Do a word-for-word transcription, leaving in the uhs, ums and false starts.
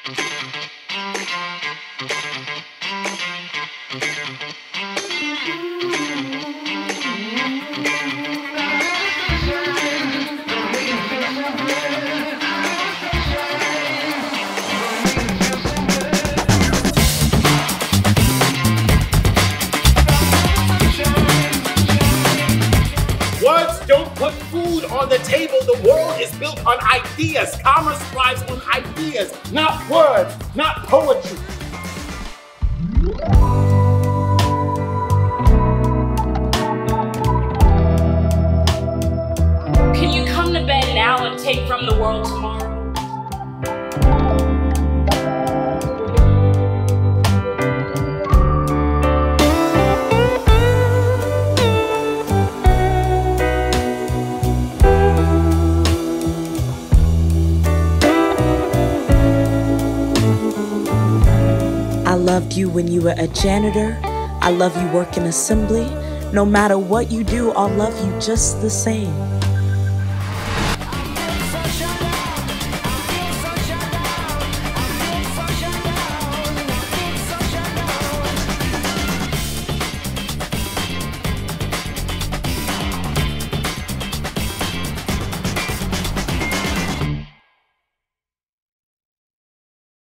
On the table, the world is built on ideas. Commerce thrives on ideas, not words, not poetry. Can you come to bed now and take from the world tomorrow? I loved you when you were a janitor. I love you working assembly. No matter what you do, I'll love you just the same.